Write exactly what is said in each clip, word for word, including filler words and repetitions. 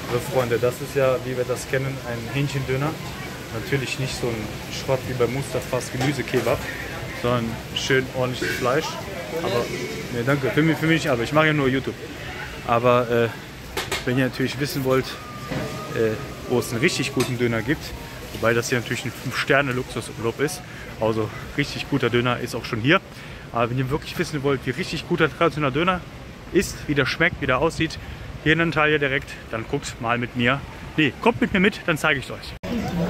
So Freunde, das ist ja, wie wir das kennen, ein Hähnchendöner. Natürlich nicht so ein Schrott wie bei Mustafas Gemüsekebab, sondern schön ordentliches Fleisch. Aber, ne, danke, für mich, für mich nicht, aber ich mache ja nur YouTube. Aber äh, wenn ihr natürlich wissen wollt, äh, wo es einen richtig guten Döner gibt, wobei das hier natürlich ein fünf Sterne Luxusurlaub ist, also richtig guter Döner ist auch schon hier. Aber wenn ihr wirklich wissen wollt, wie richtig guter traditioneller Döner ist, wie der schmeckt, wie der aussieht, hier in Antalya direkt, dann guckt mal mit mir. Nee, kommt mit mir mit, dann zeige ich es euch.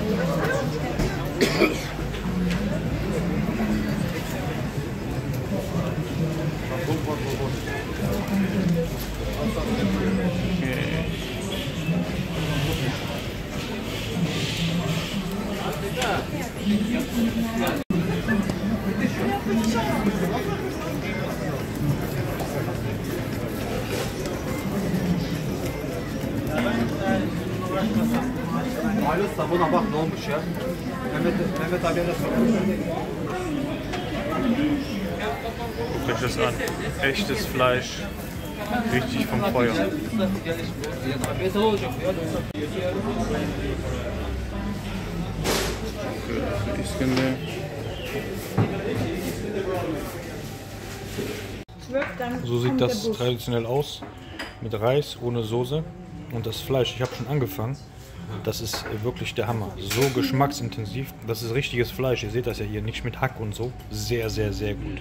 Alles da buna bak ne olmuş ya. Mehmet Mehmet abiye de Guckt euch das an. Echtes Fleisch. Richtig vom Feuer. So sieht das traditionell aus. Mit Reis, ohne Soße. Und das Fleisch, ich habe schon angefangen. Das ist wirklich der Hammer. So geschmacksintensiv. Das ist richtiges Fleisch. Ihr seht das ja hier. Nicht mit Hack und so. Sehr, sehr, sehr gut.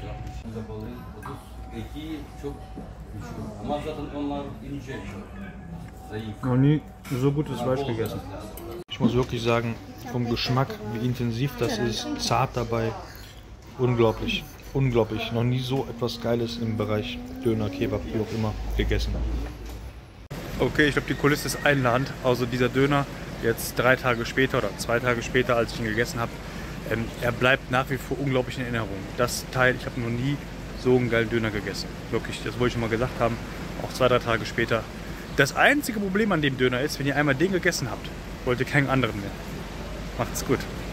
Noch nie so gutes Fleisch gegessen. Ich muss wirklich sagen, vom Geschmack, wie intensiv das ist. Zart dabei. Unglaublich. Unglaublich. Noch nie so etwas Geiles im Bereich Döner, Kebab, wie auch immer, gegessen. Okay, ich glaube, die Kulisse ist einladend. Also dieser Döner, jetzt drei Tage später oder zwei Tage später, als ich ihn gegessen habe, ähm, er bleibt nach wie vor unglaublich in Erinnerung. Das Teil, ich habe noch nie so einen geilen Döner gegessen. Wirklich, das wollte ich schon mal gesagt haben, auch zwei, drei Tage später. Das einzige Problem an dem Döner ist, wenn ihr einmal den gegessen habt, wollt ihr keinen anderen mehr. Macht's gut.